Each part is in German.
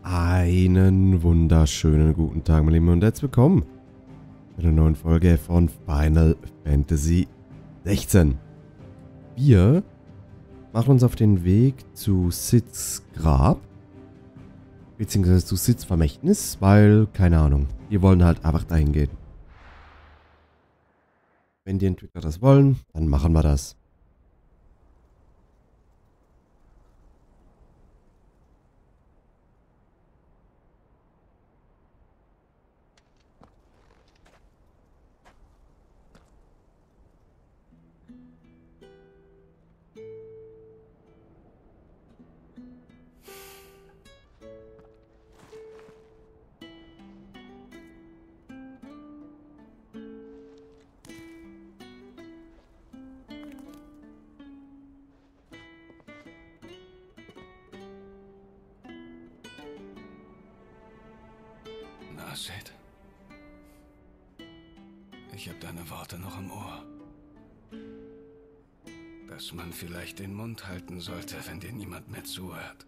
Einen wunderschönen guten Tag, meine Lieben, und herzlich willkommen zu einer neuen Folge von Final Fantasy 16. Wir machen uns auf den Weg zu Cids Grab, beziehungsweise zu Cids Vermächtnis, weil, keine Ahnung, wir wollen halt einfach dahin gehen. Wenn die Entwickler das wollen, dann machen wir das. Na, Cid. Ich habe deine Worte noch im Ohr. Dass man vielleicht den Mund halten sollte, wenn dir niemand mehr zuhört.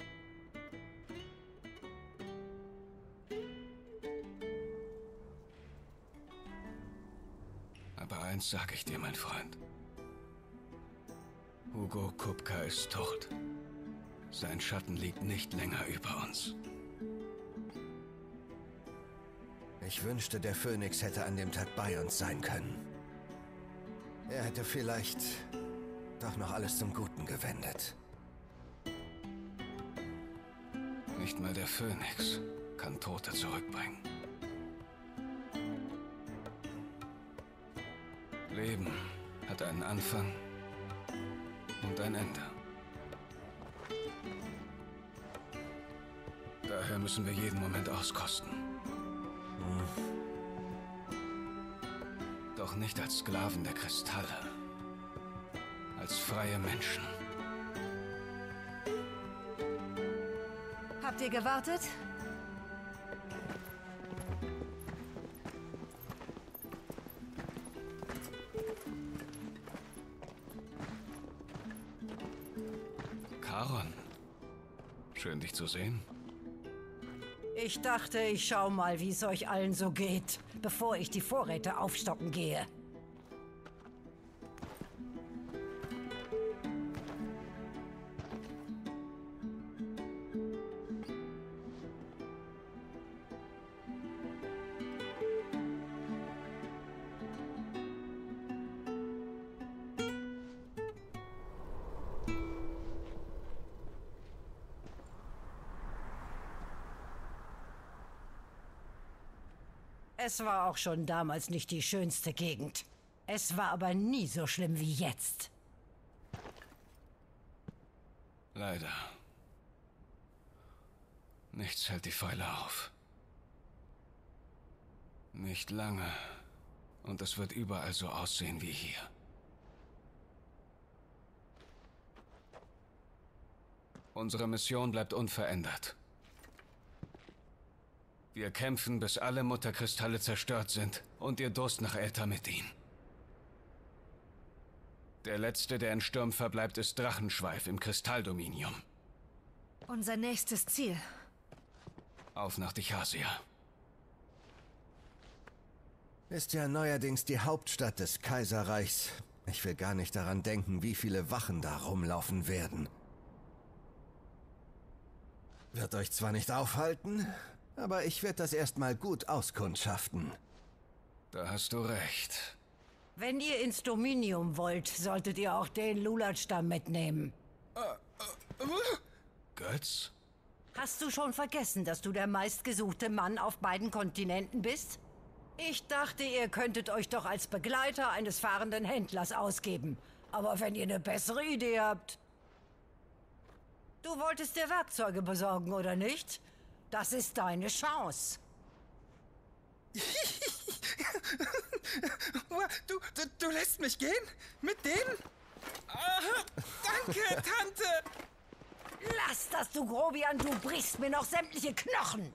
Aber eins sage ich dir, mein Freund. Hugo Kupka ist tot. Sein Schatten liegt nicht länger über uns. Ich wünschte, der Phönix hätte an dem Tag bei uns sein können. Er hätte vielleicht doch noch alles zum Guten gewendet. Nicht mal der Phönix kann Tote zurückbringen. Leben hat einen Anfang und ein Ende. Daher müssen wir jeden Moment auskosten. Doch nicht als Sklaven der Kristalle. Als freie Menschen. Habt ihr gewartet? Charon. Schön, dich zu sehen. Ich dachte, ich schau mal, wie es euch allen so geht, bevor ich die Vorräte aufstocken gehe. Es war auch schon damals nicht die schönste Gegend. Es war aber nie so schlimm wie jetzt. Leider. Nichts hält die Pfeile auf. Nicht lange. Und es wird überall so aussehen wie hier. Unsere Mission bleibt unverändert. Wir kämpfen, bis alle Mutterkristalle zerstört sind und ihr Durst nach Äther mit ihnen. Der letzte, der in Sturm verbleibt, ist Drachenschweif im Kristalldominium. Unser nächstes Ziel. Auf nach Dichasia. Ist ja neuerdings die Hauptstadt des Kaiserreichs. Ich will gar nicht daran denken, wie viele Wachen da rumlaufen werden. Wird euch zwar nicht aufhalten, aber ich werde das erstmal gut auskundschaften. Da hast du recht. Wenn ihr ins Dominium wollt, solltet ihr auch den Lulatsch-Stamm mitnehmen. Götz? Hast du schon vergessen, dass du der meistgesuchte Mann auf beiden Kontinenten bist? Ich dachte, ihr könntet euch doch als Begleiter eines fahrenden Händlers ausgeben. Aber wenn ihr eine bessere Idee habt... Du wolltest dir Werkzeuge besorgen, oder nicht? Das ist deine Chance. Du lässt mich gehen? Mit denen? Danke, Tante! Lass das, du Grobian, du brichst mir noch sämtliche Knochen!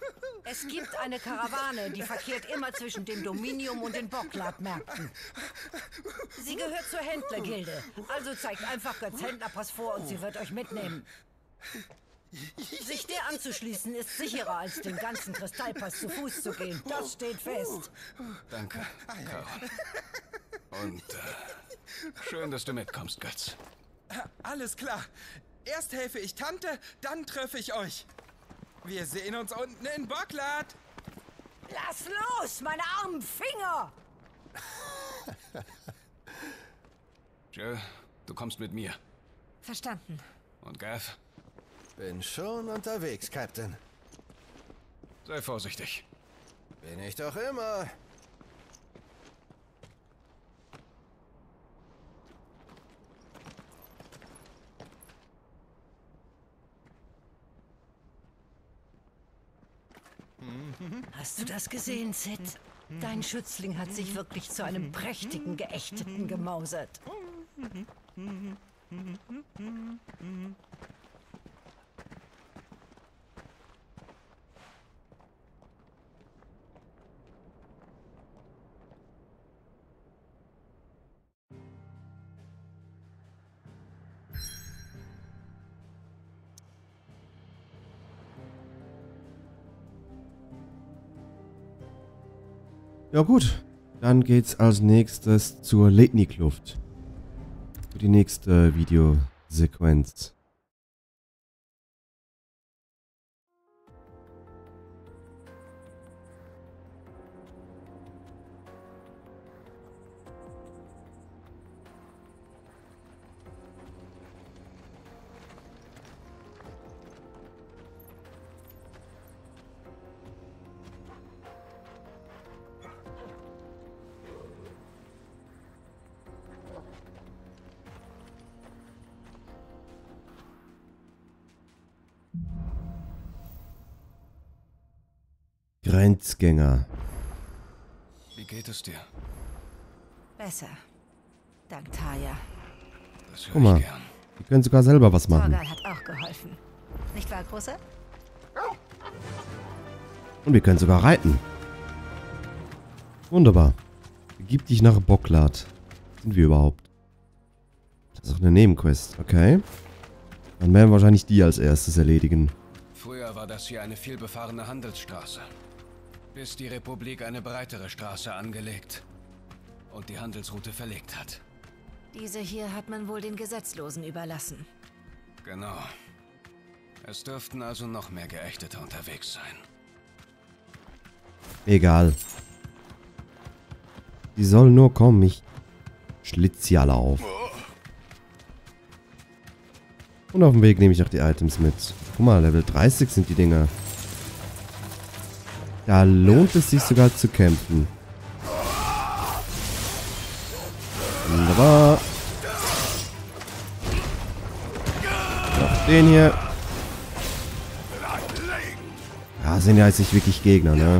Es gibt eine Karawane, die verkehrt immer zwischen dem Dominium und den Bocklat-Märkten. Sie gehört zur Händlergilde. Also zeigt einfach Götz Händlerpass vor und sie wird euch mitnehmen. Sich der anzuschließen ist sicherer, als den ganzen Kristallpass zu Fuß zu gehen. Das steht fest. Danke, Charon. Und schön, dass du mitkommst, Götz. Alles klar. Erst helfe ich Tante, dann treffe ich euch. Wir sehen uns unten in Bocklat. Lass los, meine armen Finger! Jill, du kommst mit mir. Verstanden. Und Gav, Bin schon unterwegs, Captain. sei vorsichtig. Bin ich doch immer. Hast du das gesehen, Sid? Dein Schützling hat sich wirklich zu einem prächtigen Geächteten gemausert. Ja gut, dann geht's als nächstes zur Letni-Kluft. Für die nächste Videosequenz. Grenzgänger. Wie geht es dir? Besser. Dank Taya. Das Guck höre mal. ich gern. Die können sogar selber was machen. Torgal hat auch geholfen. Nicht wahr, Großer? Und wir können sogar reiten. Wunderbar. Begib dich nach Bocklat. Sind wir überhaupt? Das ist auch eine Nebenquest. Okay. Dann werden wir wahrscheinlich die als erstes erledigen. Früher war das hier eine vielbefahrene Handelsstraße. Bis die Republik eine breitere Straße angelegt und die Handelsroute verlegt hat. Diese hier hat man wohl den Gesetzlosen überlassen. Genau. Es dürften also noch mehr Geächtete unterwegs sein. Egal. Die sollen nur kommen. Ich schlitz sie alle auf. Und auf dem Weg nehme ich auch die Items mit. Guck mal, Level 30 sind die Dinger. Da lohnt es sich sogar zu kämpfen. Wunderbar. Noch den hier. Ja, sind ja jetzt nicht wirklich Gegner, ne?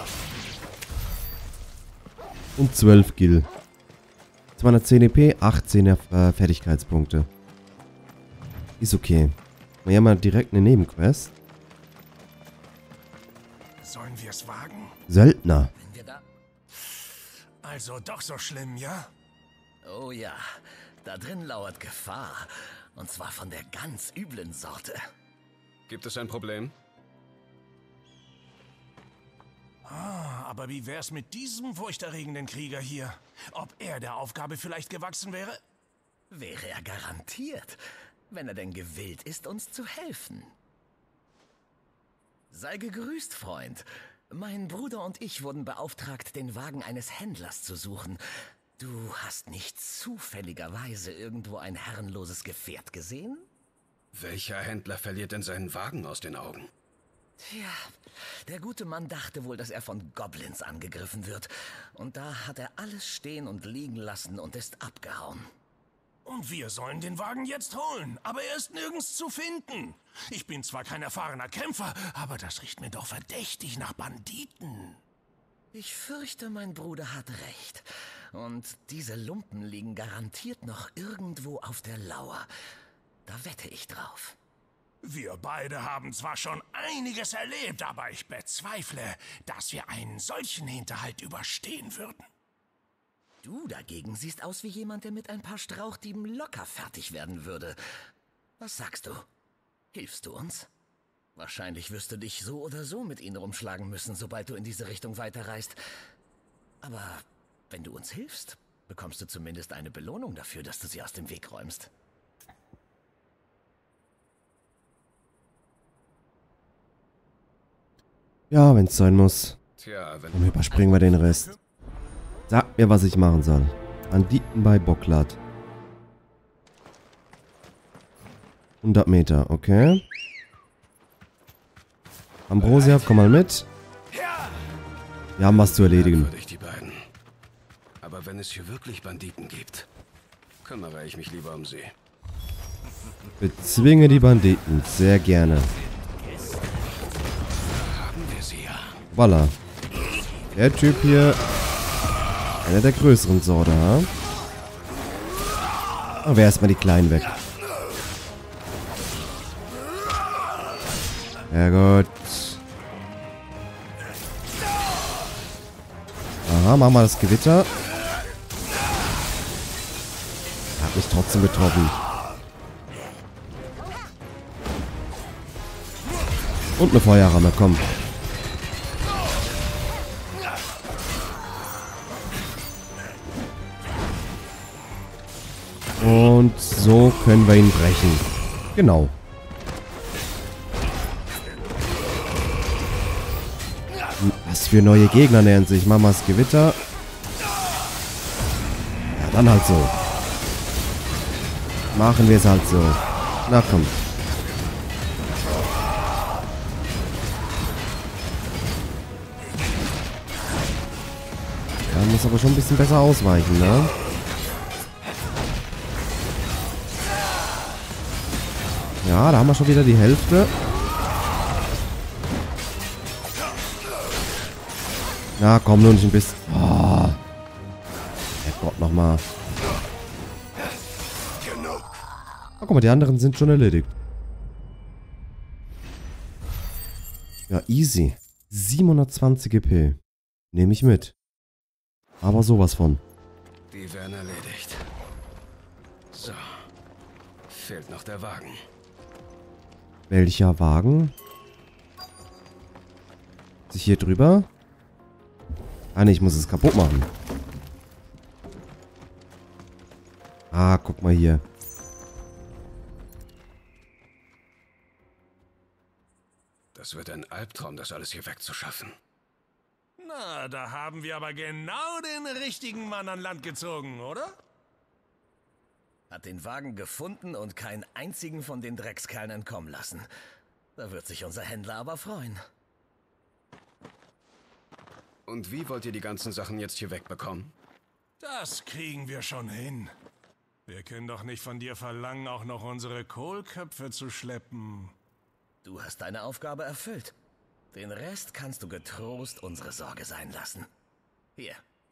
Und 12 Gil. 210 EP, 18 Fertigkeitspunkte. Ist okay. Wir haben mal direkt eine Nebenquest. Sollen wir es wagen? Söldner. Wenn wir da... Also doch so schlimm, ja? Oh ja, da drin lauert Gefahr. Und zwar von der ganz üblen Sorte. Gibt es ein Problem? Aber wie wär's mit diesem furchterregenden Krieger hier? Ob er der Aufgabe vielleicht gewachsen wäre? Wäre er garantiert, wenn er denn gewillt ist, uns zu helfen. Sei gegrüßt, Freund. Mein Bruder und ich wurden beauftragt, den Wagen eines Händlers zu suchen. Du hast nicht zufälligerweise irgendwo ein herrenloses Gefährt gesehen? Welcher Händler verliert denn seinen Wagen aus den Augen? Tja, der gute Mann dachte wohl, dass er von Goblins angegriffen wird. Und da hat er alles stehen und liegen lassen und ist abgehauen. Und wir sollen den Wagen jetzt holen, aber er ist nirgends zu finden. Ich bin zwar kein erfahrener Kämpfer, aber das riecht mir doch verdächtig nach Banditen. Ich fürchte, mein Bruder hat recht. Und diese Lumpen liegen garantiert noch irgendwo auf der Lauer. Da wette ich drauf. Wir beide haben zwar schon einiges erlebt, aber ich bezweifle, dass wir einen solchen Hinterhalt überstehen würden. Du dagegen siehst aus wie jemand, der mit ein paar Strauchdieben locker fertig werden würde. Was sagst du? Hilfst du uns? Wahrscheinlich wirst du dich so oder so mit ihnen rumschlagen müssen, sobald du in diese Richtung weiterreist. Aber wenn du uns hilfst, bekommst du zumindest eine Belohnung dafür, dass du sie aus dem Weg räumst. Ja, wenn es sein muss. Tja, wenn Dann überspringen wir den Rest. Sag mir, was ich machen soll. Banditen bei Boklat. 100 Meter, okay. Ambrosia, komm mal mit. Wir haben was zu erledigen. merkwürdig, die beiden. Aber wenn es hier wirklich Banditen gibt, kümmere ich mich lieber um sie. Bezwinge die Banditen. Sehr gerne. Haben wir sie ja. Voila. Der Typ hier. Einer der größeren Sorte, ha? Aber erstmal die Kleinen weg. Ja gut. Aha, machen wir das Gewitter. Hat mich trotzdem getroffen. Und eine Feuerramme, komm. Und so können wir ihn brechen. Genau. Was für neue Gegner nähern sich. Machen wir das Gewitter. Ja, dann halt so. Machen wir es halt so. Na komm. Ja, muss aber schon ein bisschen besser ausweichen, ne? Ja, da haben wir schon wieder die Hälfte. Na, komm, nur nicht ein bisschen. Oh. Herrgott, nochmal. Oh, guck mal, die anderen sind schon erledigt. Ja, easy. 720 EP. Nehme ich mit. Aber sowas von. Die werden erledigt. So. Fehlt noch der Wagen. Welcher Wagen? Ist ich hier drüber? Ah ne, ich muss es kaputt machen. Ah, guck mal hier. Das wird ein Albtraum, das alles hier wegzuschaffen. Na, da haben wir aber genau den richtigen Mann an Land gezogen, oder? Hat den Wagen gefunden und keinen einzigen von den Dreckskerlen entkommen lassen. Da wird sich unser Händler aber freuen. Und wie wollt ihr die ganzen Sachen jetzt hier wegbekommen? Das kriegen wir schon hin. Wir können doch nicht von dir verlangen, auch noch unsere Kohlköpfe zu schleppen. Du hast deine Aufgabe erfüllt. Den Rest kannst du getrost unsere Sorge sein lassen. Hier.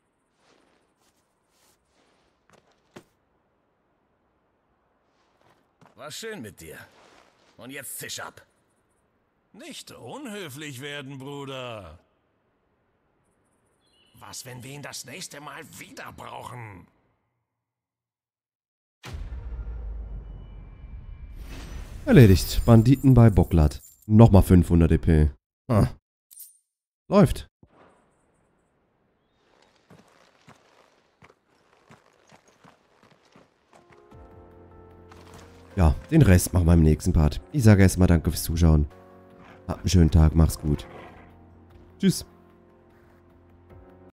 War schön mit dir. Und jetzt zisch ab. Nicht unhöflich werden, Bruder. Was, wenn wir ihn das nächste Mal wieder brauchen? Erledigt. Banditen bei Boklat. Nochmal 500 EP. Ah. Läuft. Ja, den Rest machen wir im nächsten Part. Ich sage erstmal danke fürs Zuschauen. Habt einen schönen Tag, mach's gut. Tschüss.